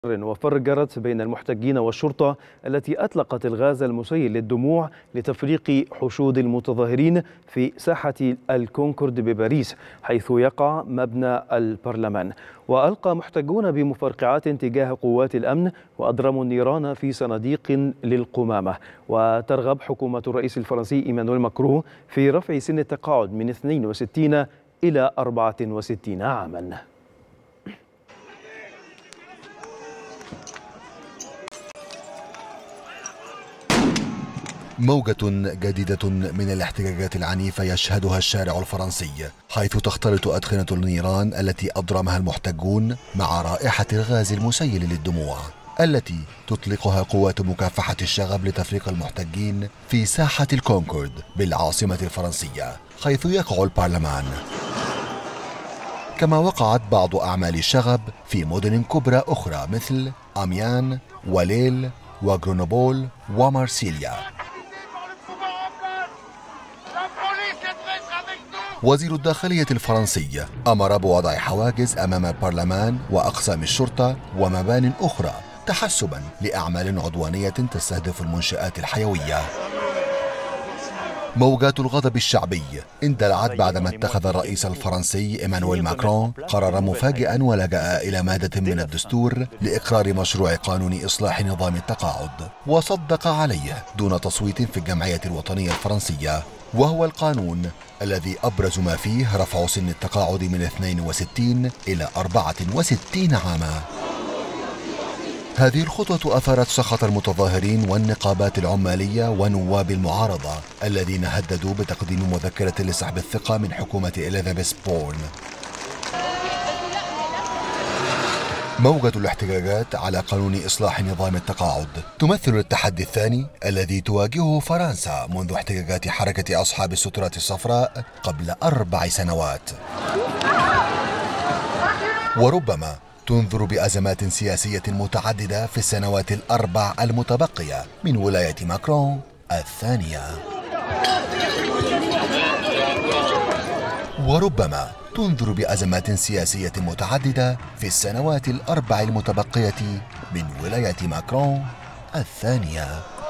وفرقرت بين المحتجين والشرطة التي أطلقت الغاز المسيل للدموع لتفريق حشود المتظاهرين في ساحة الكونكورد بباريس حيث يقع مبنى البرلمان. وألقى محتجون بمفرقعات تجاه قوات الأمن وأضرموا النيران في صناديق للقمامة. وترغب حكومة الرئيس الفرنسي إيمانويل ماكرون في رفع سن التقاعد من 62 إلى 64 عاما. موجة جديدة من الاحتجاجات العنيفة يشهدها الشارع الفرنسي، حيث تختلط أدخنة النيران التي أضرمها المحتجون مع رائحة الغاز المسيل للدموع التي تطلقها قوات مكافحة الشغب لتفريق المحتجين في ساحة الكونكورد بالعاصمة الفرنسية حيث يقع البرلمان. كما وقعت بعض أعمال الشغب في مدن كبرى أخرى مثل أميان وليل وغرونوبول ومارسيليا. وزير الداخلية الفرنسي أمر بوضع حواجز أمام البرلمان وأقسام الشرطة ومبان أخرى تحسبا لأعمال عدوانية تستهدف المنشآت الحيوية. موجات الغضب الشعبي اندلعت بعدما اتخذ الرئيس الفرنسي إيمانويل ماكرون قرارا مفاجئا ولجأ إلى مادة من الدستور لإقرار مشروع قانون إصلاح نظام التقاعد وصدق عليه دون تصويت في الجمعية الوطنية الفرنسية، وهو القانون الذي أبرز ما فيه رفع سن التقاعد من 62 إلى 64 عاما. هذه الخطوة أثارت سخط المتظاهرين والنقابات العمالية ونواب المعارضة الذين هددوا بتقديم مذكرة لسحب الثقة من حكومة إليزابيث بورن. موجة الاحتجاجات على قانون إصلاح نظام التقاعد تمثل التحدي الثاني الذي تواجهه فرنسا منذ احتجاجات حركة أصحاب السترات الصفراء قبل 4 سنوات، وربما تنذر بأزمات سياسية متعددة في السنوات ال4 المتبقية من ولاية ماكرون الثانية. وربما تنذر بأزمات سياسية متعددة في السنوات ال4 المتبقية من ولاية ماكرون الثانية.